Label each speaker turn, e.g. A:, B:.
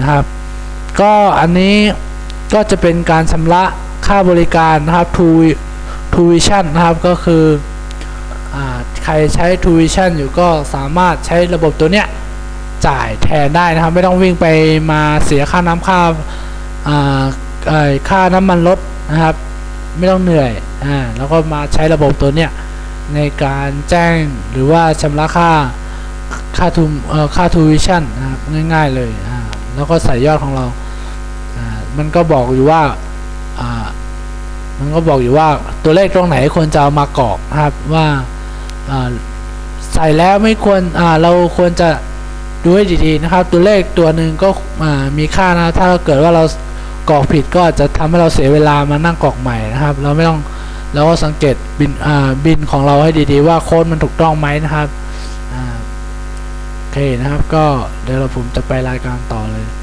A: นะครับก็อันนี้ก็จะเป็นการชำระค่าบริการนะครับ True Vision นะครับก็คือใครใช้ True Vision อยู่ก็สามารถใช้ระบบตัวเนี้ยจ่ายแทนได้นะครับไม่ต้องวิ่งไปมาเสียค่าน้ำค่าน้ำมันรถนะครับไม่ต้องเหนื่อยแล้วก็มาใช้ระบบตัวเนี้ยในการแจ้งหรือว่าชำระค่า True Vision นะครับง่ายๆเลยแล้วก็ใส่ยอดของเรามันก็บอกอยู่ว่าตัวเลขตรงไหนควรจะเอามากรอกนะครับว่าใส่แล้วไม่ควรเราควรจะดูให้ดีๆนะครับตัวเลขตัวหนึ่งก็มีค่านะถ้าเกิดว่าเรากรอกผิดก็อาจจะทำให้เราเสียเวลามานั่งกรอกใหม่นะครับเราไม่ต้องเราก็สังเกตบินของเราให้ดีๆว่าโค้ดมันถูกต้องไหมนะครับโอเคนะครับก็เดี๋ยวผมจะไปรายการต่อเลย